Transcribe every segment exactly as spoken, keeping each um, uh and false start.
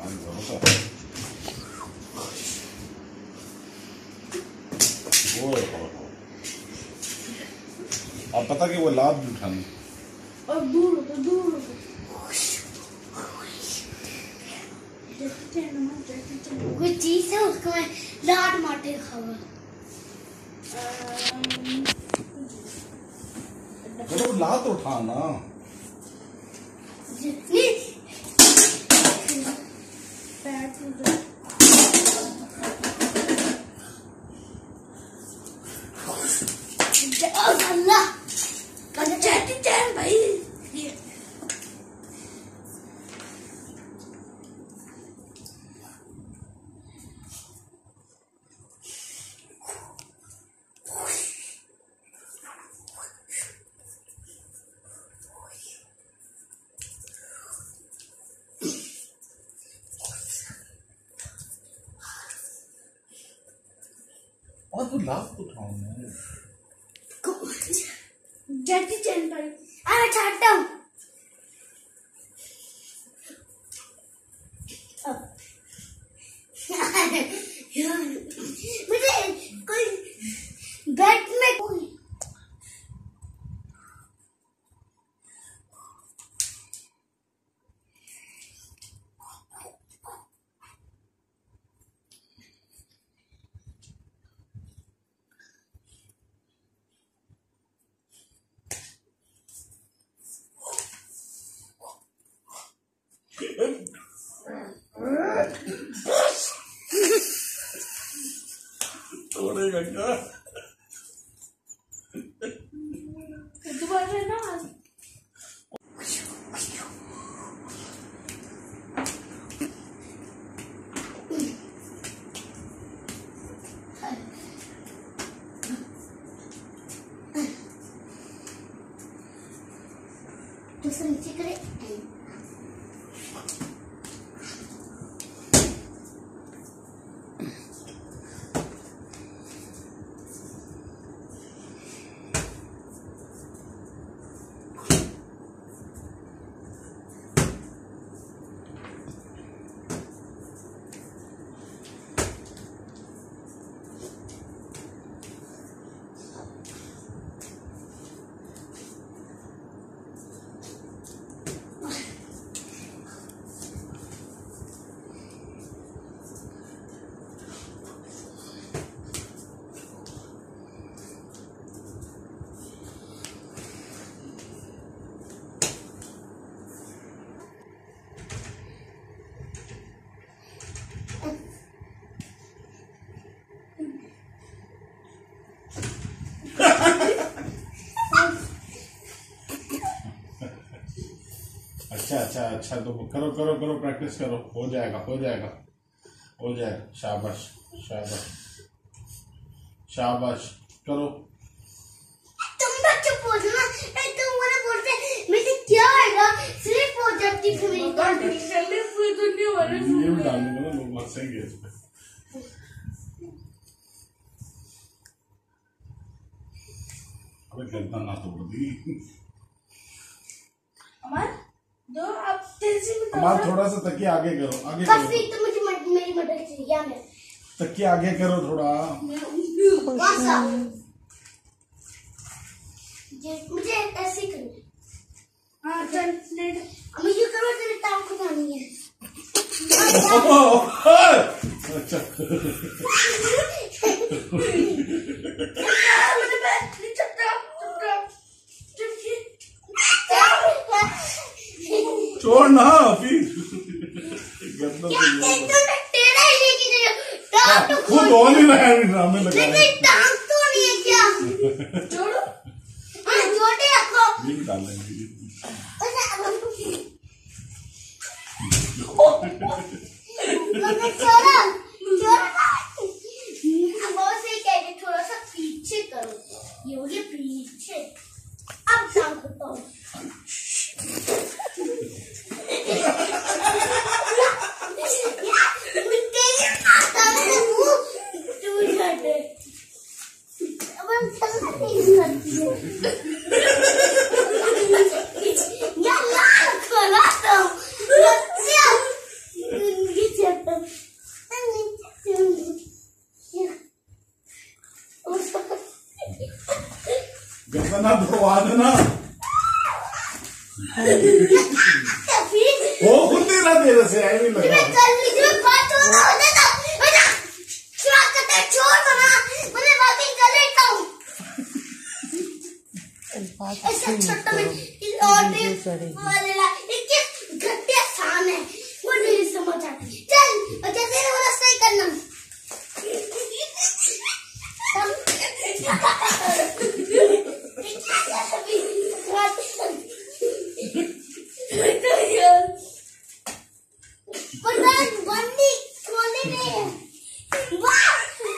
अब पता कि वो लाभ भी उठानी और दूर होता दूर होता कोई चीज है उसको मैं लाट मारते खाऊंगा। वो लात उठाना जितनी अल्लाह चैटी चैन भाई और तो लाभ उठाओ ना जैकी चैन भाई अरे छाटा हूँ मुझे कोई बेड में कोई तोड़ेगा क्या दोबारा ना तो नीचे करे अच्छा अच्छा अच्छा तो करो करो करो प्रैक्टिस करो हो जाएगा हो जाएगा हो जाएगा शाबाश शाबाश शाबाश करो तुम बच्चे बोलना ए तुम मुझे बोलते मुझे क्या आएगा सिर्फ हो जाती फिर मेरी गाड़ी चलने पूरी दुनिया वाले ये भी डालूंगा ना लोग हंसेंगे इस पे अबे गर्दन ना तोड़ दी अमर दो अब तेरे से भी अमर थोड़ा सा तकिया आगे करो आगे बस करो तो मुझे मद, मेरी मदद चाहिए मैं तकिया आगे करो थोड़ा कौन सा ये मुझे ऐसे करना हाँ चल लेट मुझे करो तेरे टांग को जानी है अच्छा छोड़ ना फिर खुद हो नहीं रहा है ड्रामे लगा टांग तो नहीं है क्या छोड़ो हाँ छोटे रखो ये भी डाल लेंगे छोड़ा छोड़ा बहुत सही कह रहे थोड़ा सा पीछे करो ये हो गया पीछे अब टांग को तोड़ देना, दबा देना। फिर वो खुद तेरा तेरे से आई नहीं लगा। मैं कर ली, मैं बात हो रहा है ना, ना क्या करते छोड़ बना, मैं बाकी कर लेता हूँ। ऐसा छोटा में इस और भी वाले ला, एक घटिया शान है, वो नहीं समझ आती। चल, और जैसे वो रास्ता ही करना।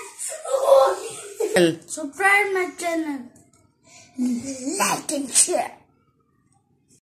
Subscribe my channel, like and share.